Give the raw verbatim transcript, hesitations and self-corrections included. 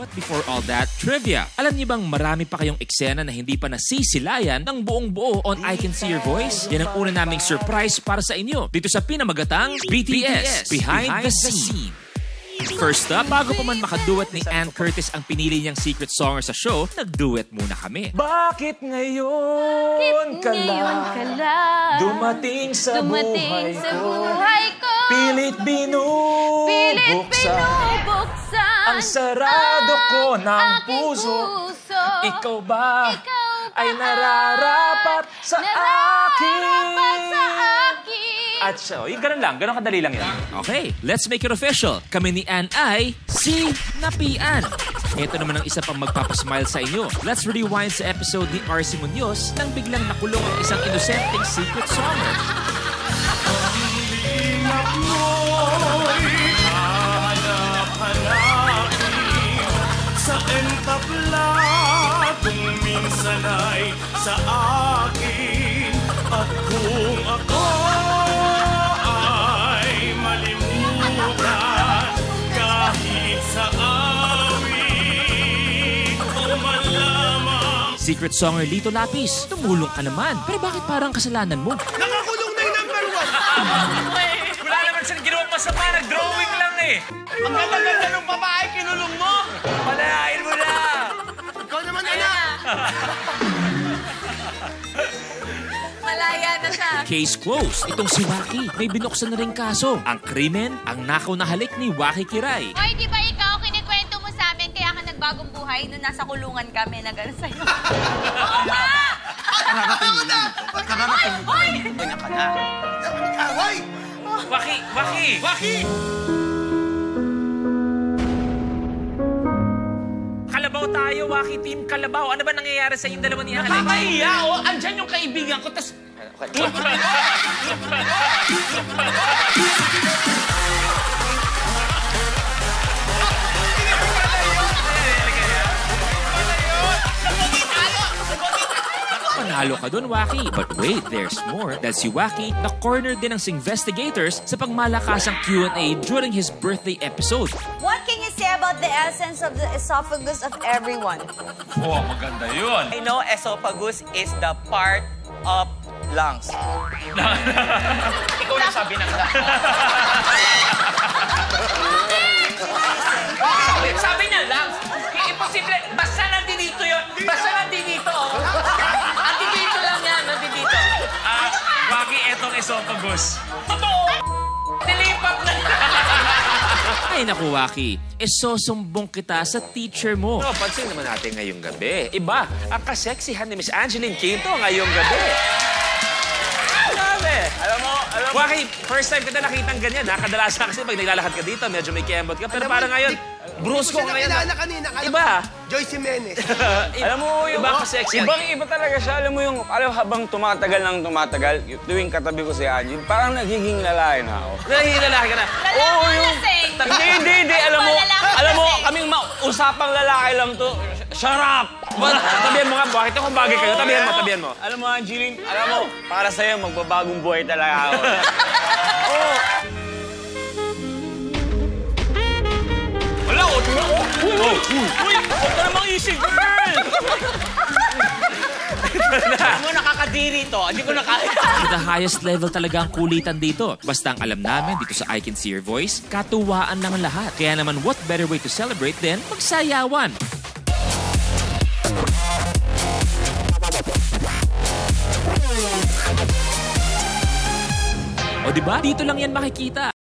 But before all that, trivia. Alam niyo bang marami pa kayong eksena na hindi pa nasisilayan ng buong buo on I Can See Your Voice? Yan ang una naming surprise para sa inyo dito sa pinamagatang B T S, Behind, Behind the Scene. First up, bago pa man makaduet ni Ann Curtis ang pinili niyang secret songer sa show, nag-duet muna kami. Bakit ngayon ka lang dumating sa, dumating buhay, sa ko? buhay ko? Pilit binubuksan, Pilit binubuksan ang sarado ang ko ng puso. puso. Ikaw ba, Ikaw ba ay nararapat sa nararapat akin? sa akin? At so, yung ganun lang, ganun kadali lang yan. Okay, let's make it official. Kami ni Ann ay si Napian. Ito naman ang isa pang magpapasmile sa inyo. Let's rewind sa episode ni R C Munoz nang biglang nakulong ang isang inosenteng secret songer. Sa entabla kung minsan ay sa akin. At kung ako ay malimutan kahit sa awit o malamang. Secret songer Lito Lapis, tumulong ka naman. Pero bakit parang kasalanan mo? Nakakulong na yung number one! Wala naman siyang ginawa masama, nag-drawing lang eh. Ang ganda-ganda ng babae, kinulong mo! Palayain mo na! Ikaw naman, anak! Malaya na siya. Case closed. Itong si Waki, may binuksan na rin kaso. Ang krimen, ang nakaw na halik ni Waki Kiray. Hoy, di ba ikaw kinikwento mo sa amin kaya ka nagbagong buhay nung nasa kulungan kami na gano'n sa'yo? Oo nga! Kararating na! Kararating mo! Hoy! Ganyan ka na! Hoy! Waki! Waki! Waki! Kalabaw tayo, Waki Team Kalabaw. Ano ba nangyayari sa inyong dalawa ni Alex? Nakakahiya, oh! Andyan yung kaibigan ko, tas... Panalo ka dun, Waki. But wait, there's more. Dahil si Waki, na-corner din ng investigators sa pagmalakasang Q and A during his birthday episode. What can you say about the essence of the esophagus of everyone? Oh, maganda yun. I know esophagus is the part of lungs. Ikaw na sabi ng lahat. Sabi niya lang, imposible, basta nandito yun. Basta nandito. Nandito lang yan, nandito. Ah, Waki, etong esophagus. Totoo! Nilipat na. Ay naku, Waki, esosumbong kita sa teacher mo. No, pansin naman natin ngayong gabi. Iba, ang kaseksihan ni Miss Angeline Quinto ngayong gabi. Grabe. Alam mo, alam mo. Waki, first time kita nakitang ganyan, ha? Kadalasan kasi pag naglalakad ka dito, medyo may kembot ka. Pero parang ngayon, brusco ka ngayon. Hindi ko siya kanina. Iba. Joyce Jimenez. Alam mo, yung Iba kaseksihan. Ibang-iba talaga siya. Alam mo yung, alam habang tumatagal ng tumatagal, yung tuwing katabi ko si Angie, parang nagiging lalaki na ako. Nagiging lalaki ka na. Lalaki Oo, yung... lasing. Hindi, hindi, hindi. Alam mo, Lalaki alam mo, lasing. kaming usapang lalaki lang to. Shut up! Tabihan mo nga, bakit ako bagay kayo? Tabihan mo, tabihan mo. Alam mo, Angeline, alam mo, para sa'yo, magbabagong buhay talaga ako. Oo. Wala, o, tingnan ko. Uy, uy, huwag ka namang easy, girl. Alam mo, nakakadiri to. Hindi ko nakaya. To the highest level talaga ang kulitan dito. Basta ang alam namin dito sa I Can See Your Voice, katuwaan lang ang lahat. Kaya naman, what better way to celebrate than magsayawan? O diba? Dito lang yan makikita.